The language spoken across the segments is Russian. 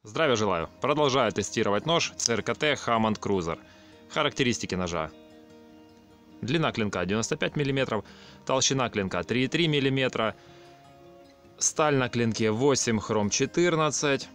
Здравия желаю! Продолжаю тестировать нож CRKT Hammond Cruiser. Характеристики ножа. Длина клинка 95 мм, толщина клинка 3,3 мм, сталь на клинке 8, хром 14,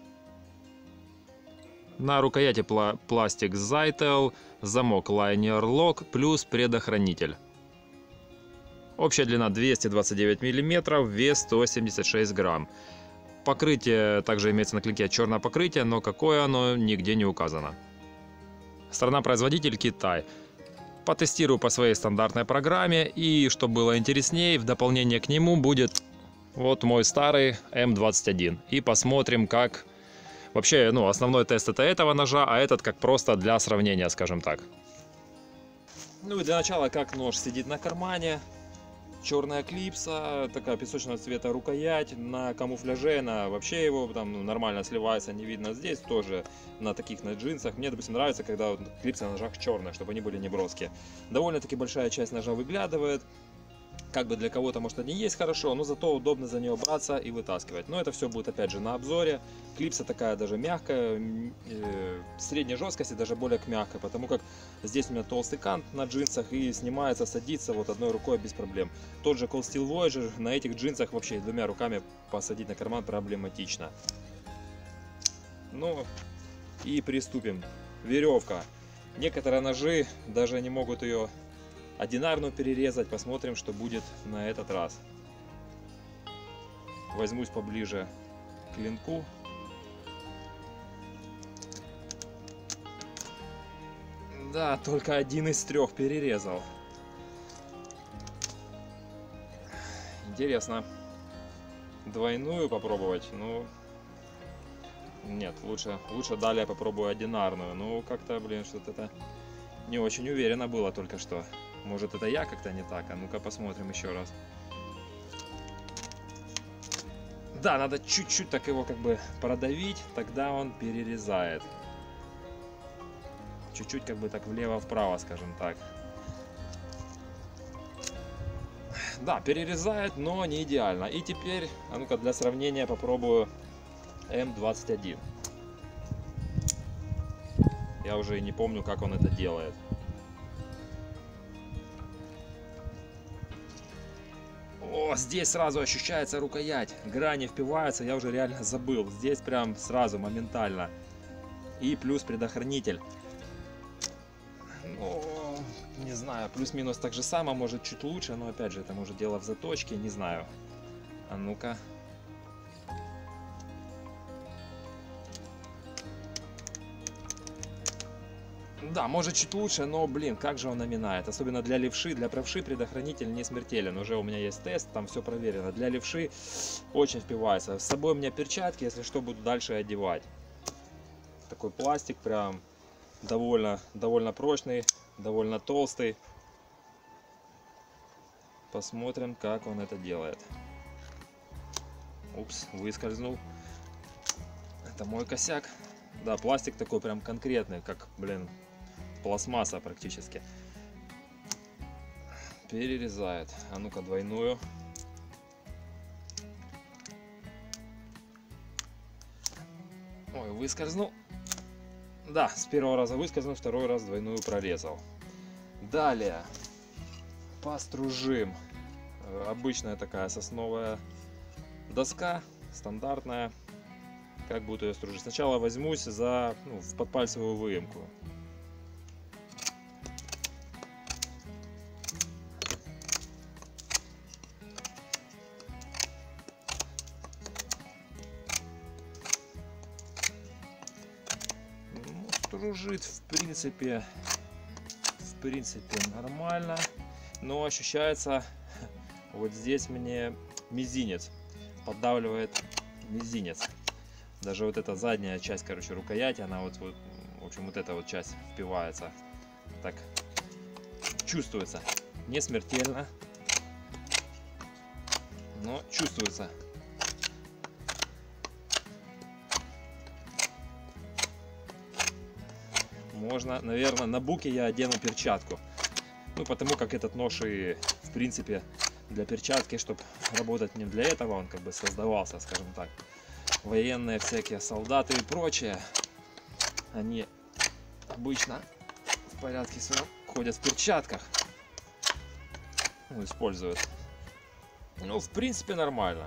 на рукояти пластик Zytel, замок Linear Lock плюс предохранитель. Общая длина 229 мм, вес 176 грамм. Покрытие также имеется на клинке, черное покрытие, но какое оно, нигде не указано. Страна-производитель Китай. Потестирую по своей стандартной программе, и, чтобы было интереснее, в дополнение к нему будет вот мой старый М21. И посмотрим, как... Вообще, основной тест это этого ножа, а этот как просто для сравнения, скажем так. Ну и для начала, как нож сидит на кармане. Черная клипса, такая песочного цвета рукоять, на камуфляже, она вообще его там нормально сливается, не видно. Здесь тоже на таких, на джинсах. Мне, допустим, нравится, когда клипсы на ножах черные, чтобы они были не броские. Довольно-таки большая часть ножа выглядывает. Как бы для кого-то, может, они есть хорошо, но зато удобно за нее браться и вытаскивать. Но это все будет, опять же, на обзоре. Клипса такая даже мягкая, средней жесткости, даже более мягкая, потому как здесь у меня толстый кант на джинсах и снимается, садится вот одной рукой без проблем. Тот же Cold Steel Voyager на этих джинсах вообще двумя руками посадить на карман проблематично. Ну и приступим. Веревка. Некоторые ножи даже не могут ее одинарную перерезать. Посмотрим, что будет на этот раз. Возьмусь поближе к клинку. Да, только один из трех перерезал. Интересно. Двойную попробовать? Ну, нет, лучше далее попробую одинарную. Ну, как-то, блин, что-то это не очень уверенно было только что. Может, это я как-то не так? А ну-ка посмотрим еще раз. Да, надо чуть-чуть так его как бы продавить, тогда он перерезает. Чуть-чуть как бы так влево-вправо, скажем так. Да, перерезает, но не идеально. И теперь, а ну-ка для сравнения попробую М21. Я уже и не помню, как он это делает. О, здесь сразу ощущается рукоять, грани впиваются, я уже реально забыл. Здесь прям сразу, моментально. И плюс предохранитель. Ну, не знаю, плюс-минус так же само, может чуть лучше, но опять же, это может дело в заточке, не знаю. А ну-ка. Да, может чуть лучше, но, блин, как же он наминает. Особенно для левши. Для правши предохранитель не смертелен. Уже у меня есть тест, там все проверено. Для левши очень впивается. С собой у меня перчатки, если что, буду дальше одевать. Такой пластик прям довольно прочный, довольно толстый. Посмотрим, как он это делает. Упс, выскользнул. Это мой косяк. Да, пластик такой прям конкретный, как, блин, пластмасса практически. Перерезает. А ну-ка двойную. Ой, выскользнул. Да, с первого раза выскользнул, второй раз двойную прорезал. Далее постружим. Обычная такая сосновая доска, стандартная. Как буду ее стружить? Сначала возьмусь за в подпальцевую выемку. Ну, стружит в принципе нормально, но ощущается вот здесь мне мизинец, поддавливает мизинец. Даже вот эта задняя часть, короче, рукояти, она вот, в общем, вот эта вот часть впивается. Так, чувствуется. Не смертельно, но чувствуется. Можно, наверное, на буке я одену перчатку. Ну, потому как этот нож и, в принципе, для перчатки, чтобы работать не для этого, он как бы создавался, скажем так. военные всякие солдаты и прочее, они обычно в порядке своем ходят в перчатках, ну, используют. Ну, в принципе, нормально.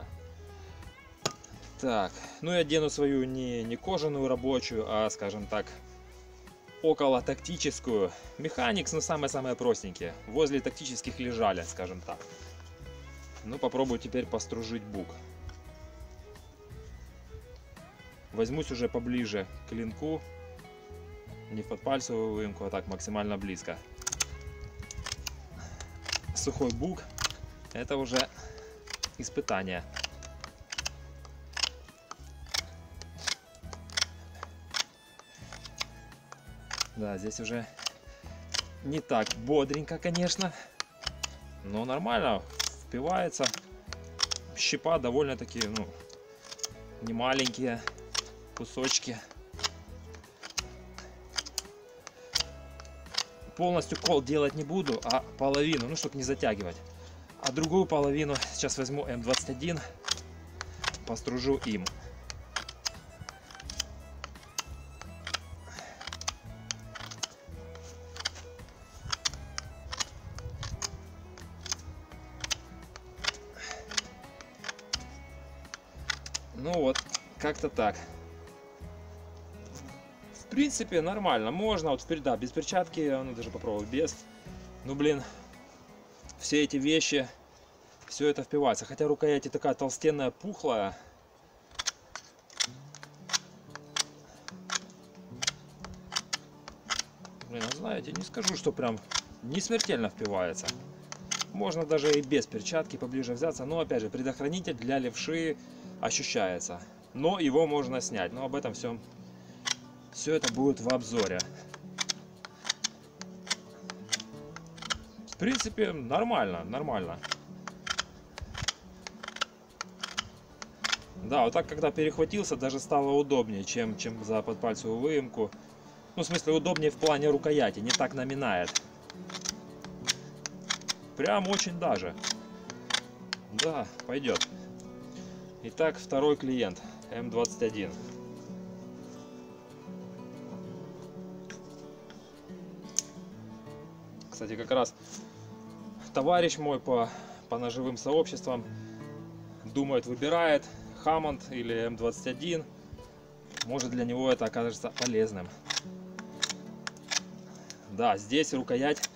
Так, ну я одену свою не кожаную рабочую, а, скажем так, около тактическую. Механикс, ну, самые-самые простенькие. Возле тактических лежали, скажем так. Ну, попробую теперь постружить бук. Возьмусь уже поближе к клинку. Не в подпальцевую выемку, а так максимально близко. Сухой бук — это уже испытание. Да, здесь уже не так бодренько, конечно, но нормально впивается. Щипа довольно-таки, ну, не маленькие кусочки. Полностью кол делать не буду, а половину, ну, чтобы не затягивать. А другую половину сейчас возьму М21, постружу им. Ну вот, как-то так. В принципе, нормально. Можно, вот, да, без перчатки, ну, даже попробовать без. Ну, блин, все эти вещи, все это впивается. Хотя рукоять такая толстенная, пухлая. Блин, ну, знаете, не скажу, что прям не смертельно впивается. Можно даже и без перчатки поближе взяться. Но, опять же, предохранитель для левши ощущается. Но его можно снять. Но об этом все это будет в обзоре. В принципе, нормально, нормально. Да, вот так, когда перехватился, даже стало удобнее, чем за подпальцевую выемку. Ну, в смысле, удобнее в плане рукояти, не так наминает. Прям очень даже. Да, пойдет. Итак, второй клиент, М21. Кстати, как раз товарищ мой по ножевым сообществам думает, выбирает Hammond или М21. Может, для него это окажется полезным. Да, здесь рукоять,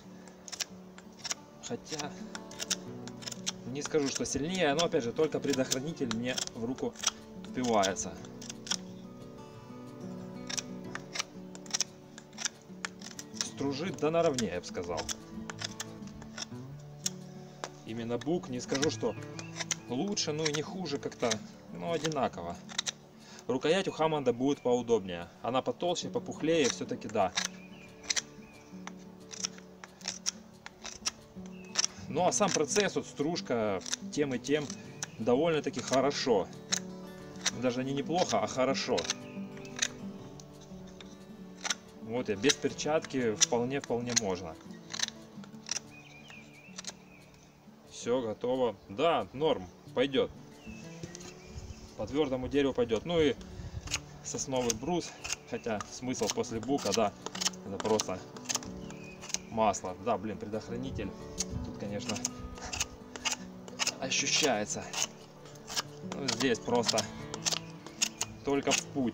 хотя не скажу, что сильнее, но опять же только предохранитель мне в руку впивается. Стружит да наравне, я бы сказал. Именно бук, не скажу, что лучше, ну и не хуже, как-то, ну, одинаково. Рукоять у Hammond будет поудобнее. Она потолще, попухлее, все-таки да. Ну а сам процесс, вот стружка тем и тем довольно-таки хорошо. Даже не неплохо, а хорошо. Вот я без перчатки вполне можно. Все готово. Да, норм, пойдет. По твердому дереву пойдет. Ну и сосновый брус, хотя смысл после бука, да, это просто масло. Да, блин, предохранитель тут, конечно, ощущается. Ну, здесь просто только в путь.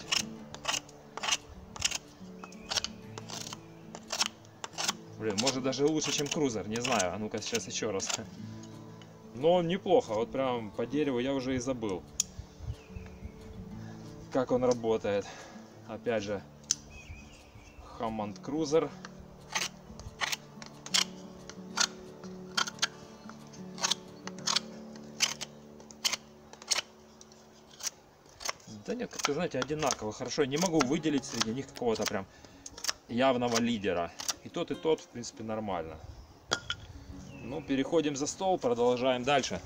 Блин, может даже лучше, чем крузер, не знаю. А ну-ка сейчас еще раз. Но неплохо, вот прям по дереву я уже и забыл, как он работает. Опять же, Hammond Cruiser. Да нет, как-то, знаете, одинаково. Хорошо, я не могу выделить среди них какого-то прям явного лидера. И тот, в принципе, нормально. Ну, переходим за стол, продолжаем дальше.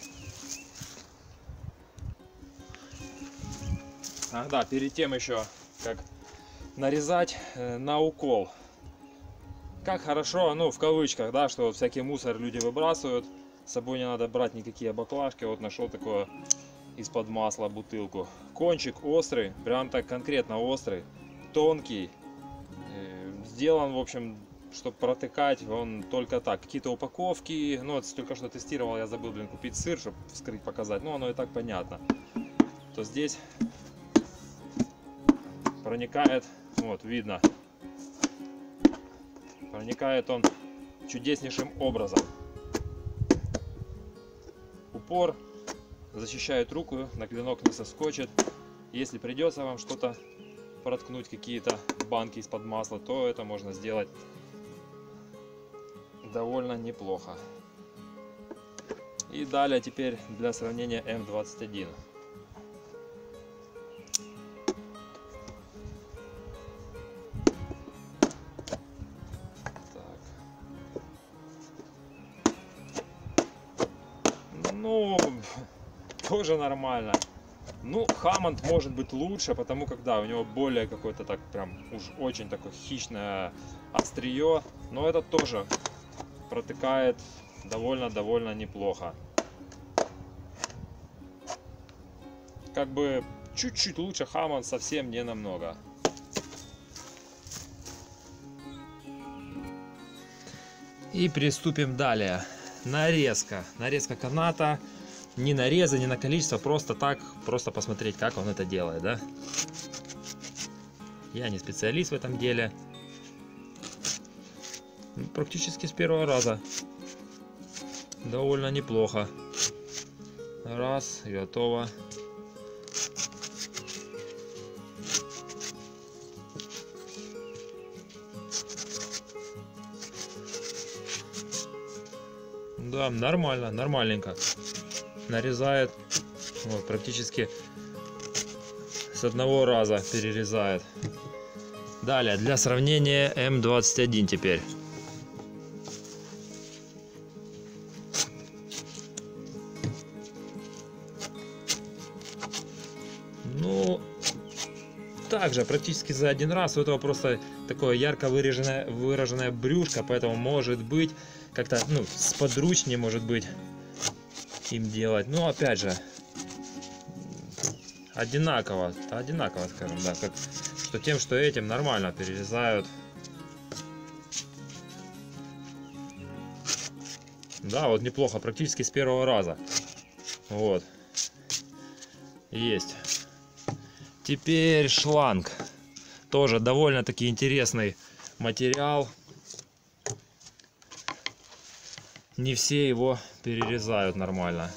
Ах да, перед тем еще, как нарезать на укол. Как хорошо, ну, в кавычках, да, что вот всякий мусор люди выбрасывают. С собой не надо брать никакие баклажки. Вот нашел такое из-под масла бутылку. Кончик острый, прям так конкретно острый, тонкий. Сделан, в общем, чтобы протыкать он только так. Какие-то упаковки, ну, вот только что тестировал, я забыл, блин, купить сыр, чтобы вскрыть, показать. Ну, оно и так понятно. То здесь проникает, вот, видно. Проникает он чудеснейшим образом. Упор защищает руку, на клинок не соскочит. Если придется вам что-то проткнуть, какие-то банки из-под масла, то это можно сделать довольно неплохо. И далее теперь для сравнения М21. Ну, тоже нормально. Ну, Hammond может быть лучше, потому как, да, у него более какой-то так прям уж очень такое хищное острие. Но этот тоже протыкает довольно неплохо. Как бы чуть-чуть лучше Hammond, совсем не намного. И приступим далее. Нарезка. Нарезка каната. Не нареза, не на количество, просто так, просто посмотреть, как он это делает, да. Я не специалист в этом деле. Практически с первого раза. Довольно неплохо. Раз, и готово. Да, нормально, нормальненько. Нарезает, вот, практически с одного раза перерезает. Далее, для сравнения М21 теперь. Ну, также практически за один раз. У этого просто такое ярко выраженное брюшко, поэтому может быть как-то, ну, сподручнее может быть им делать. Но опять же, одинаково, скажем, да, как что тем, что этим нормально перерезают. Да, вот неплохо, практически с первого раза. Вот. Есть. Теперь шланг. Тоже довольно-таки интересный материал. Не все его перерезают нормально.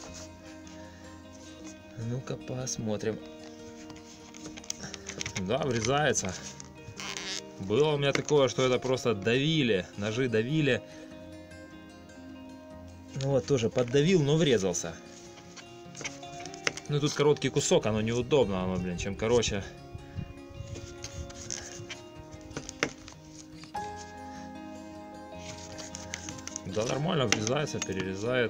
Ну-ка посмотрим. Да, врезается. Было у меня такое, что это просто давили, ножи давили. Ну вот тоже поддавил, но врезался. Ну тут короткий кусок, оно неудобно, оно, блин, чем короче. Да, нормально врезается, перерезает.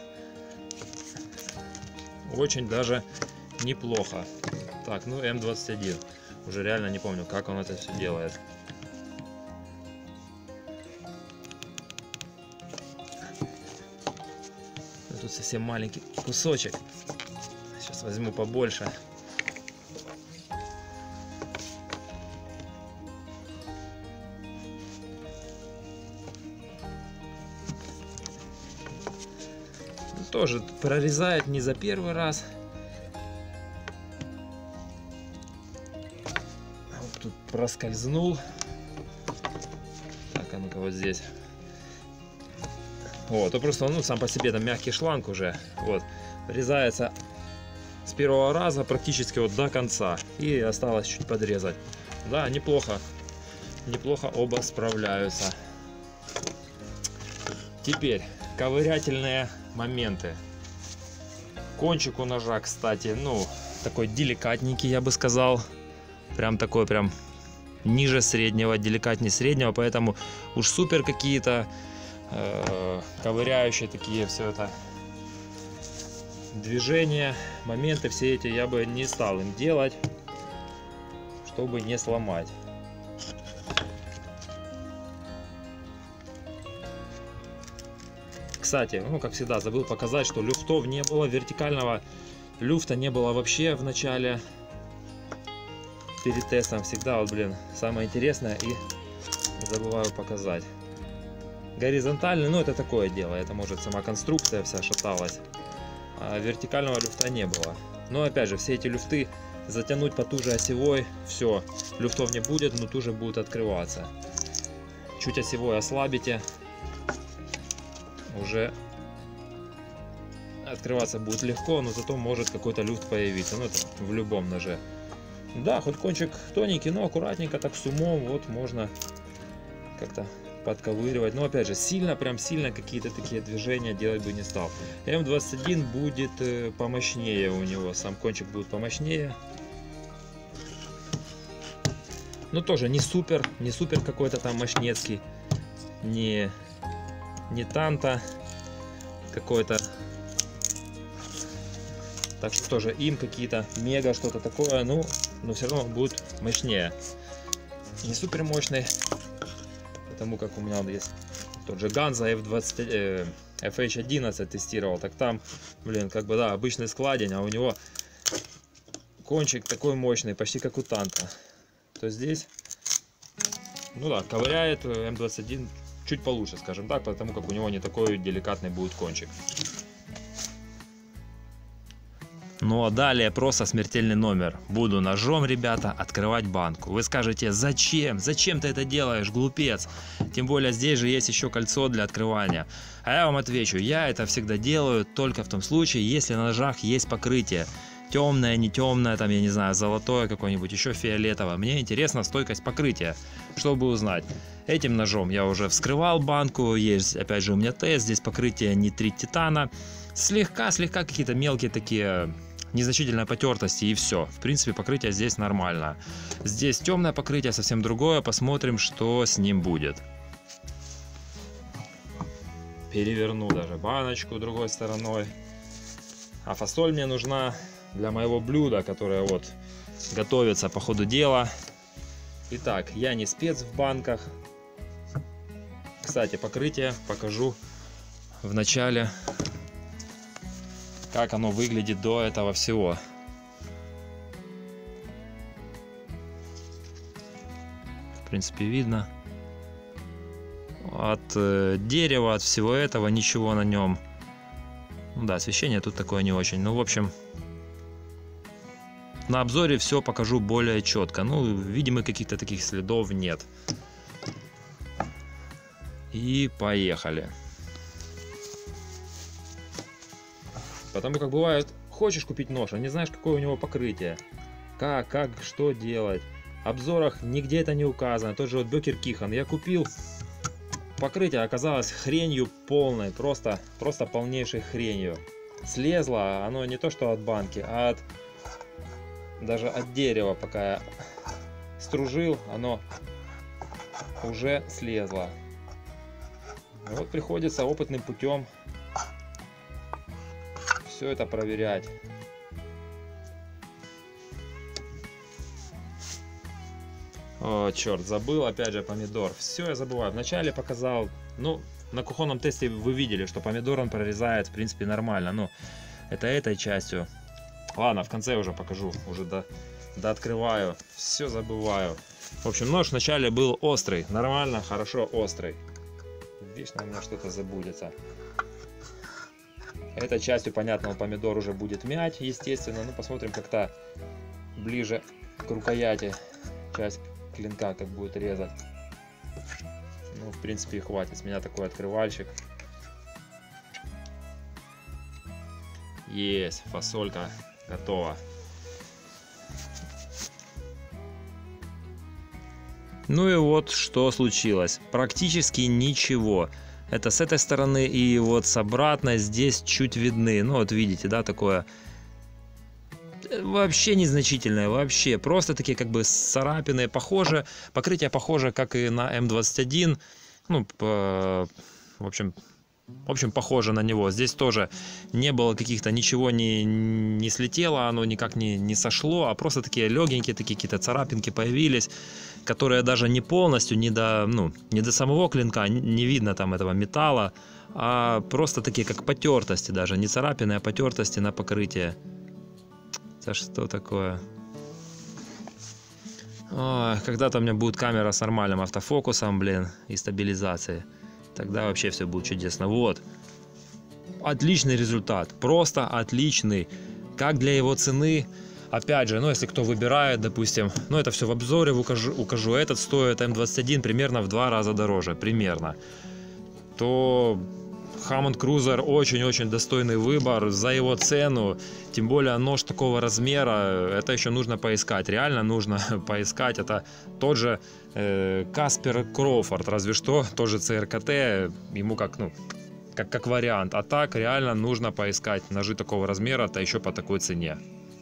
Очень даже неплохо. Так, ну М21. Уже реально не помню, как он это все делает. Тут совсем маленький кусочек. Сейчас возьму побольше. Тоже прорезает не за первый раз. Вот тут проскользнул. Так, а ну-ка вот здесь. Вот, то просто, ну, сам по себе там мягкий шланг уже. Вот, врезается с первого раза практически вот до конца. И осталось чуть подрезать. Да, неплохо. Неплохо оба справляются. Теперь ковырятельные моменты. Кончик у ножа, кстати, ну, такой деликатненький, я бы сказал. Прям такой, прям ниже среднего, деликатнее среднего. Поэтому уж супер какие-то ковыряющие такие все это движения, моменты все эти я бы не стал им делать, чтобы не сломать. Кстати, ну как всегда забыл показать, что люфтов не было, вертикального Люфта не было вообще в начале. Перед тестом всегда, вот, блин, самое интересное и забываю показать. Горизонтальный, ну это такое дело, это может сама конструкция вся шаталась. А вертикального люфта не было. Но опять же, все эти люфты затянуть потуже осевой, все, люфтов не будет, но туже будут открываться. Чуть осевой ослабите, уже открываться будет легко, но зато может какой-то люфт появиться. Ну это в любом ноже. Да, хоть кончик тоненький, но аккуратненько, так с умом, вот можно как-то подковыривать. Но опять же, сильно, прям сильно какие-то такие движения делать бы не стал. М21 будет помощнее у него, сам кончик будет помощнее. Но тоже не супер какой-то там мощнецкий, не танта какой-то. Так что тоже им какие-то мега что-то такое, ну, но все равно будет мощнее. Не супер мощный, потому как у меня есть тот же Ганза FH11 тестировал, так там, блин, как бы да, обычный складень, а у него кончик такой мощный, почти как у танка. То здесь, ну да, ковыряет М21 чуть получше, скажем так, потому как у него не такой деликатный будет кончик. Ну а далее просто смертельный номер. Буду ножом, ребята, открывать банку. Вы скажете, зачем? Зачем ты это делаешь, глупец? Тем более здесь же есть еще кольцо для открывания. А я вам отвечу, я это всегда делаю только в том случае, если на ножах есть покрытие. Темное, не темное, там, я не знаю, золотое какое-нибудь, еще фиолетовое. Мне интересна стойкость покрытия, чтобы узнать. Этим ножом я уже вскрывал банку, есть, опять же, у меня тест, здесь покрытие нитрит титана. Слегка какие-то мелкие такие незначительные потертости и все. В принципе, покрытие здесь нормально. Здесь темное покрытие, совсем другое. Посмотрим, что с ним будет. Переверну даже баночку другой стороной. А фасоль мне нужна для моего блюда, которое вот готовится по ходу дела. Итак, я не спец в банках. Кстати, покрытие покажу в начале, как оно выглядит до этого всего. В принципе, видно. От дерева, от всего этого ничего на нем. Ну да, освещение тут такое не очень. Ну, в общем, на обзоре все покажу более четко. Ну, видимо, каких-то таких следов нет. И поехали. Потому как бывает, хочешь купить нож, а не знаешь, какое у него покрытие. Как, что делать. В обзорах нигде это не указано. Тот же вот Бекер Кихан. Я купил, покрытие оказалось хренью полной. Просто полнейшей хренью. Слезло оно не то что от банки, а даже от дерева. Пока я стружил, оно уже слезло. Вот приходится опытным путем все это проверять. О, черт, забыл опять же помидор. Все я забываю. Вначале показал, ну, на кухонном тесте вы видели, что помидор он прорезает, в принципе, нормально. Ну, это этой частью. Ладно, в конце уже покажу, уже дооткрываю. Все забываю. В общем, нож вначале был острый, нормально, хорошо острый. Вечно у меня что-то забудется. Этой частью, понятно, помидор уже будет мять, естественно. Ну, посмотрим, как-то ближе к рукояти часть клинка как будет резать. Ну, в принципе, и хватит. С меня такой открывальщик. Есть, фасолька готова. Ну и вот что случилось. Практически ничего. Это с этой стороны и вот с обратной здесь чуть видны. Ну вот видите, да, такое вообще незначительное, вообще. Просто такие как бы царапины, похоже. Покрытие похоже, как и на М21. Ну, в общем, похоже на него. Здесь тоже не было каких-то, ничего не слетело, оно никак не сошло, а просто такие легенькие, такие какие-то царапинки появились, которые даже не полностью, не до самого клинка, не видно там этого металла, а просто такие как потертости даже, не царапины, а потертости на покрытие. Это что такое? Ой, когда-то у меня будет камера с нормальным автофокусом, блин, и стабилизацией. Тогда вообще все будет чудесно. Вот. Отличный результат. Просто отличный. Как для его цены. Опять же, ну если кто выбирает, допустим, ну это все в обзоре укажу. Этот стоит М21 примерно в 2 раза дороже. Примерно. То Hammond Cruiser очень-очень достойный выбор за его цену. Тем более нож такого размера. Это еще нужно поискать. Реально нужно поискать. Это тот же Каспер Кроуфорд. Разве что тоже ЦРКТ. Ему как, ну, как вариант. А так реально нужно поискать ножи такого размера. Это еще по такой цене.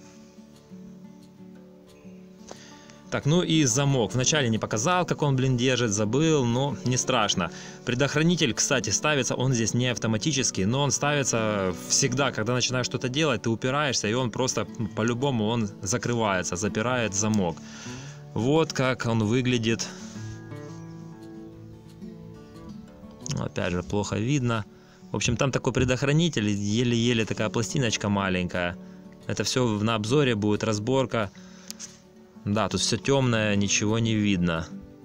Так, ну и замок. Вначале не показал, как он, блин, держит, забыл, но не страшно. Предохранитель, кстати, ставится, он здесь не автоматический, но он ставится всегда, когда начинаешь что-то делать, ты упираешься, и он просто, по-любому, он закрывается, запирает замок. Вот как он выглядит. Опять же, плохо видно. В общем, там такой предохранитель, еле-еле такая пластиночка маленькая. Это все на обзоре будет, разборка. Да, тут все темное, ничего не видно.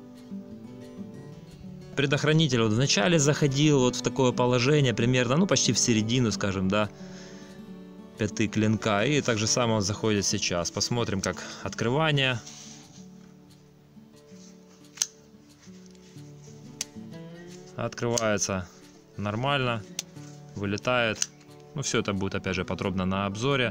Предохранитель вот вначале заходил вот в такое положение, примерно, ну почти в середину, скажем, да, пяты клинка. И так же само он заходит сейчас. Посмотрим, как открывание. Открывается нормально, вылетает. Ну все это будет опять же подробно на обзоре.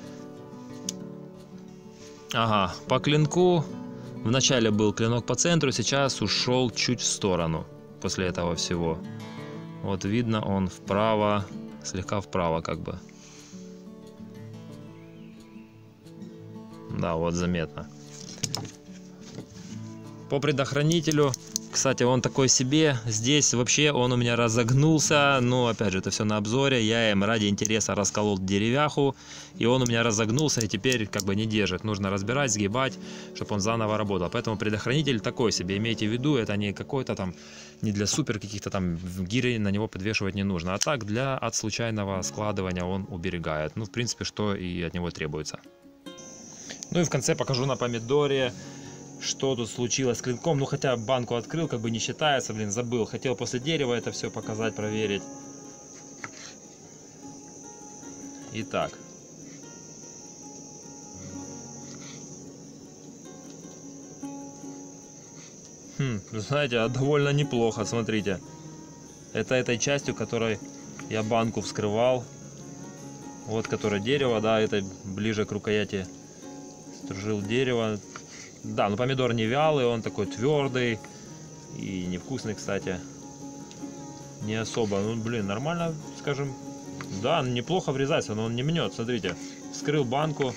Ага, по клинку вначале был клинок по центру, сейчас ушел чуть в сторону после этого всего. Вот видно, он вправо, слегка вправо как бы. Да, вот заметно. По предохранителю, кстати, он такой себе. Здесь вообще он у меня разогнулся. Но опять же, это все на обзоре. Я им ради интереса расколол деревяху. И он у меня разогнулся и теперь как бы не держит. Нужно разбирать, сгибать, чтобы он заново работал. Поэтому предохранитель такой себе. Имейте в виду, это не какой-то там, не для супер каких-то там гирей на него подвешивать не нужно. А так от случайного складывания он уберегает. Ну, в принципе, что и от него требуется. Ну и в конце покажу на помидоре, что тут случилось с клинком. Ну хотя банку открыл, как бы не считается, блин, забыл. Хотел после дерева это все показать, проверить. Итак. Знаете, довольно неплохо, смотрите. Это этой частью, которой я банку вскрывал. Вот, которое дерево, да, это ближе к рукояти стружил дерево. Да, но помидор не вялый, он такой твердый и невкусный, кстати. Не особо, ну блин, нормально, скажем. Да, неплохо врезается, но он не мнет, смотрите. Вскрыл банку.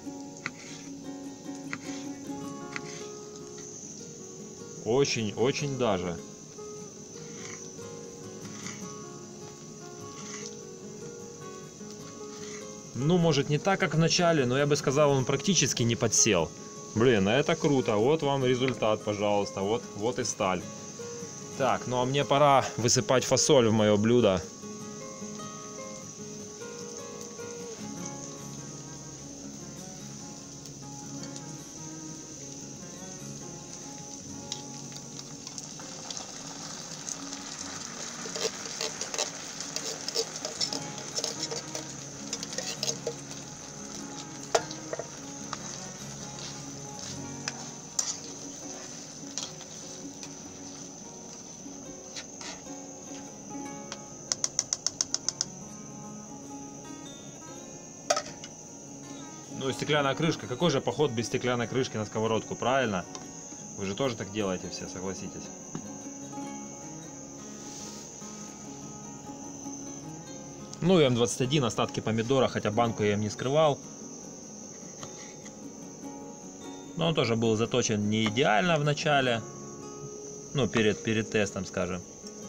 Очень даже. Ну, может, не так, как в начале, но я бы сказал, он практически не подсел. Блин, это круто. Вот вам результат, пожалуйста. Вот и сталь. Так, ну а мне пора высыпать фасоль в мое блюдо. Ну, стеклянная крышка. Какой же поход без стеклянной крышки на сковородку, правильно? Вы же тоже так делаете все, согласитесь. Ну и М21, остатки помидора, хотя банку я им не скрывал. Но он тоже был заточен не идеально в начале. Ну, перед тестом, скажем.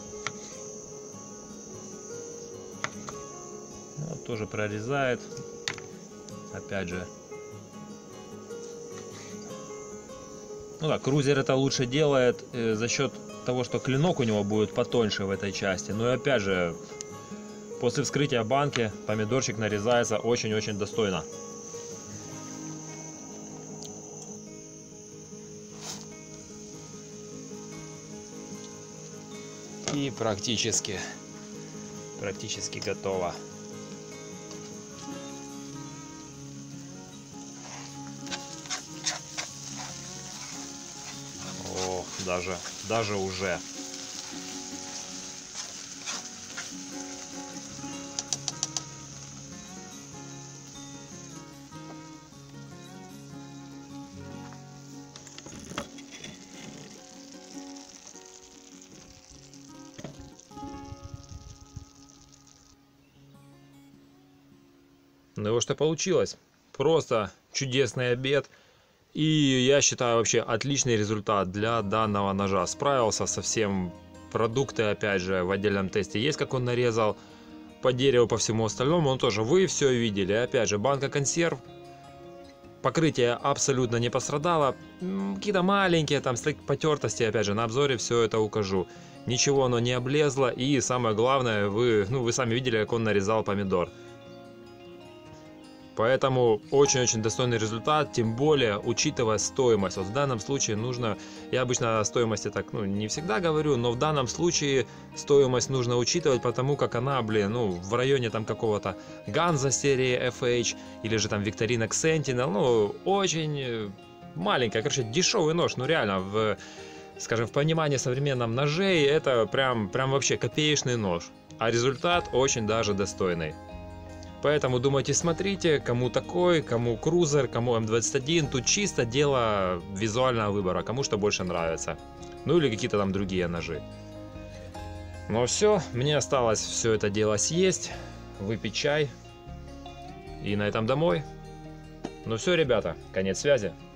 Вот, тоже прорезает. Опять же. Ну да, крузер это лучше делает за счет того, что клинок у него будет потоньше в этой части. Но и опять же, после вскрытия банки помидорчик нарезается очень-очень достойно. И практически готово. О, даже уже. Ну и вот что получилось. Просто чудесный обед. И я считаю вообще отличный результат для данного ножа. Справился со всем. Продукты опять же в отдельном тесте есть, как он нарезал. По дереву, по всему остальному он тоже. Вы все видели. Опять же, банка консерв. Покрытие абсолютно не пострадало. Какие-то маленькие там потертости, опять же, на обзоре все это укажу. Ничего оно не облезло. И самое главное, вы сами видели, как он нарезал помидор. Поэтому очень-очень достойный результат, тем более учитывая стоимость. Вот в данном случае нужно, я обычно о стоимости так, не всегда говорю, но в данном случае стоимость нужно учитывать, потому как она, в районе там какого-то Ганза серии FH или же там Victorinox Sentinel, очень маленькая, короче, дешевый нож, реально, скажем, в понимании современном ножей это прям вообще копеечный нож, а результат очень даже достойный. Поэтому думайте, смотрите, кому такой, кому крузер, кому М21. Тут чисто дело визуального выбора, кому что больше нравится. Ну или какие-то там другие ножи. Ну все, мне осталось все это дело съесть, выпить чай. И на этом домой. Ну все, ребята, конец связи.